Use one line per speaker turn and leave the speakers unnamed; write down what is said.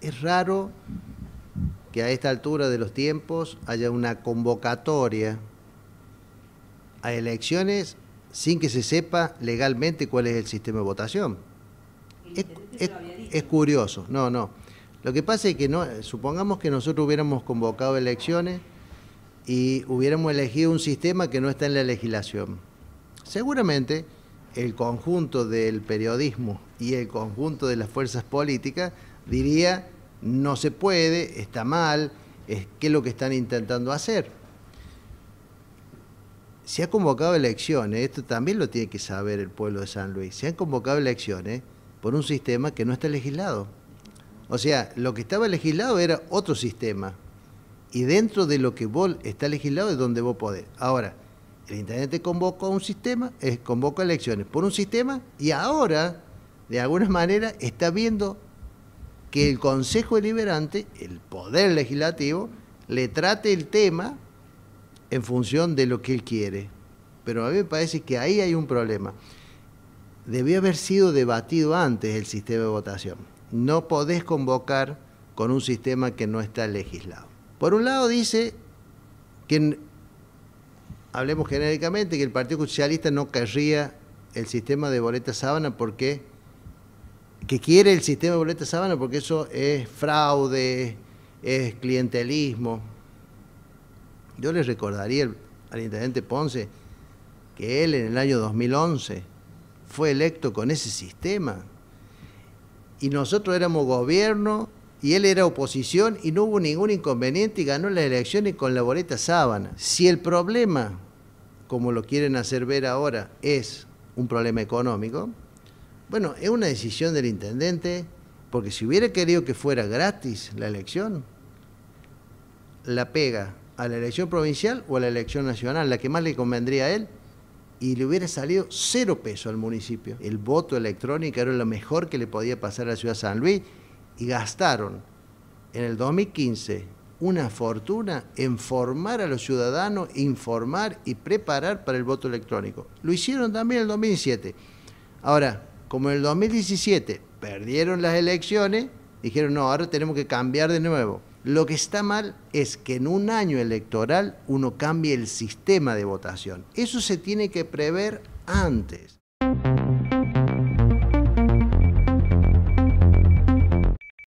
Es raro que a esta altura de los tiempos haya una convocatoria a elecciones sin que se sepa legalmente cuál es el sistema de votación. Es curioso, no. Lo que pasa es que supongamos que nosotros hubiéramos convocado elecciones y hubiéramos elegido un sistema que no está en la legislación. Seguramente el conjunto del periodismo y el conjunto de las fuerzas políticas diría: no se puede, está mal, ¿qué es lo que están intentando hacer? Se ha convocado elecciones, esto también lo tiene que saber el pueblo de San Luis, se han convocado elecciones por un sistema que no está legislado. O sea, lo que estaba legislado era otro sistema, y dentro de lo que vos está legislado es donde vos podés. Ahora, el intendente convocó un sistema, convocó elecciones por un sistema, y ahora, de alguna manera, está viendo que el Consejo Deliberante, el Poder Legislativo, le trate el tema en función de lo que él quiere. Pero a mí me parece que ahí hay un problema. Debió haber sido debatido antes el sistema de votación. No podés convocar con un sistema que no está legislado. Por un lado dice que, hablemos genéricamente, que el Partido Socialista no querría el sistema de boleta sábana porque que quiere el sistema de boleta sábana porque eso es fraude, es clientelismo. Yo les recordaría al intendente Ponce que él en el año 2011 fue electo con ese sistema, y nosotros éramos gobierno y él era oposición, y no hubo ningún inconveniente y ganó las elecciones con la boleta sábana. Si el problema, como lo quieren hacer ver ahora, es un problema económico, bueno, es una decisión del intendente, porque si hubiera querido que fuera gratis la elección, la pega a la elección provincial o a la elección nacional, la que más le convendría a él, y le hubiera salido 0 pesos al municipio. El voto electrónico era lo mejor que le podía pasar a la ciudad de San Luis, y gastaron en el 2015 una fortuna en formar a los ciudadanos, informar y preparar para el voto electrónico. Lo hicieron también en el 2017. Ahora, como en el 2017 perdieron las elecciones, dijeron: no, ahora tenemos que cambiar de nuevo. Lo que está mal es que en un año electoral uno cambie el sistema de votación. Eso se tiene que prever antes.